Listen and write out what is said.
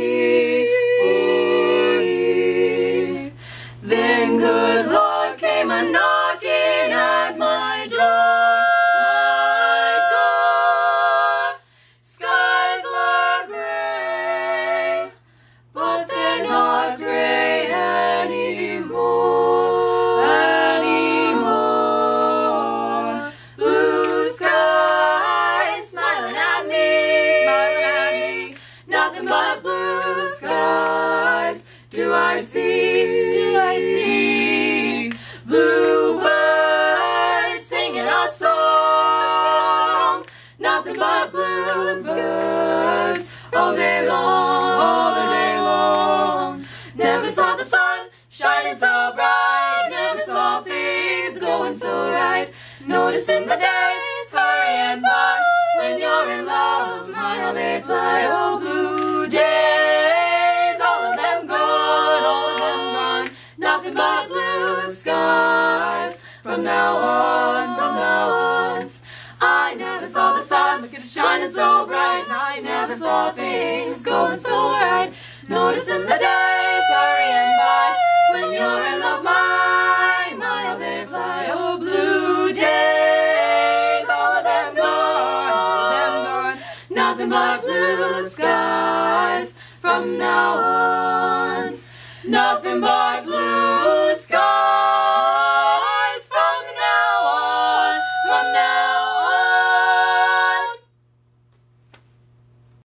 free. Then good Lord came a knocking at my door. Skies were gray, but they're not gray anymore. Blue skies smiling at me, nothing but blue skies do I see, Bluebirds singing a song, nothing but blue skies all day long, Never saw the sun shining so bright, never saw things going so right. Noticing the days hurrying by, when you're in love, my how they fly. Oh, blue days, all of them gone, nothing but blue skies from now on, I never saw the sun, look at it shining so bright, and I never saw things going so right. Noticing the days hurrying by, when you're in love, my how they fly. Oh, blue days, all of them gone, nothing but blue skies from now on, nothing but blue